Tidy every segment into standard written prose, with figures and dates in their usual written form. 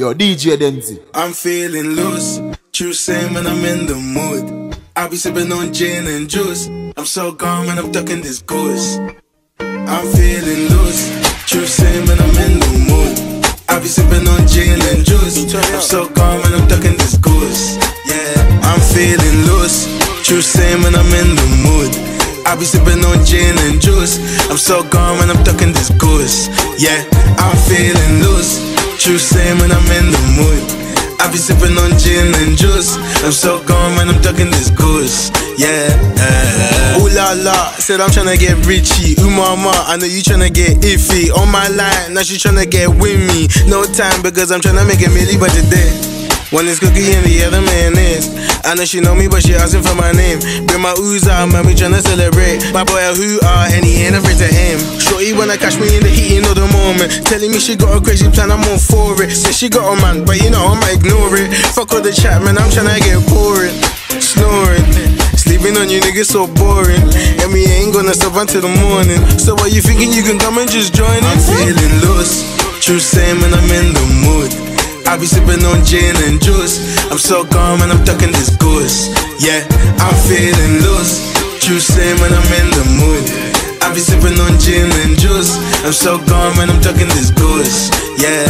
Yo, DJ Denz. I'm feeling loose, true saying when I'm in the mood. I'll be sipping on gin and juice. I'm so calm when I'm ducking this goose. I'm feeling loose, true saying when I'm in the mood. I'll be sipping on gin and juice. I'm so calm when I'm ducking this goose. Yeah, I'm feeling loose, true saying when I'm in the mood. I'll be sipping on gin and juice. I'm so calm when I'm ducking this goose. Yeah, I'm feeling loose, true saying when I'm in the mood. I be sipping on gin and juice. I'm so calm when I'm ducking this goose. Yeah. Ooh la la, said I'm tryna get richy. Ooh mama, I know you tryna get iffy. On my line, now she tryna get with me. No time because I'm tryna make a milli by today. One is cookie and the other man is. I know she know me, but she asking for my name. Bring my ooze out, man, we tryna celebrate. My boy a hooah, and he ain't afraid to aim. Shorty wanna catch me in the heat of the moment. Telling me she got a crazy plan, I'm all for it. Said she got a man, but you know I'ma ignore it. Fuck all the chat, man, I'm tryna get boring. Snoring, sleeping on you niggas so boring. And we ain't gonna stop until the morning. So what you thinking you can come and just join in? I'm feeling loose, true saying when I'm in the mood. I be sipping on gin and juice. I'm so calm and I'm ducking this goose. Yeah, I'm feeling loose, true saying when I'm in the mood. I be sipping on gin and juice. I'm so calm and I'm ducking this goose. Yeah,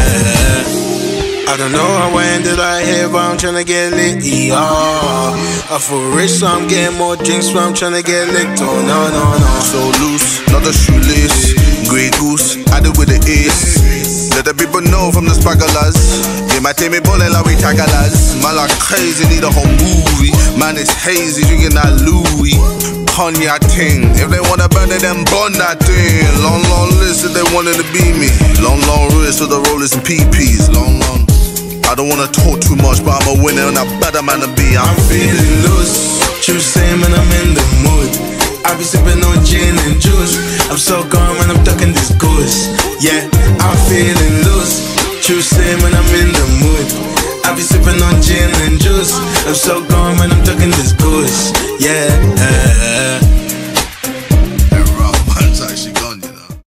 I don't know how I ended up here, but I'm tryna get lit. I feel rich, so I'm getting more drinks, so I'm tryna get licked. Oh no, no, no. So loose, not a shoelace. Grey goose, I do with the ace. Let the people know from the spaggalas. Yeah, my team is ballin' like we tagalas. Man like crazy, need a whole movie. Man is hazy, drinking that Louis. Cognac ting. If they wanna burn it, then burn that thing. Long, long list if they wanted to be me. Long, long wrist with the rollers and PPs. Long, long. I don't wanna talk too much, but I'm a winner and a better man to be. I'm feeling loose, true saying when I'm in the mood. I be sipping on gin and juice. I'm so calm when I'm ducking this goose. Yeah, I'm feeling loose, true saying when I'm in the mood. I be sipping on gin and juice. I'm so calm when I'm ducking this goose. Yeah.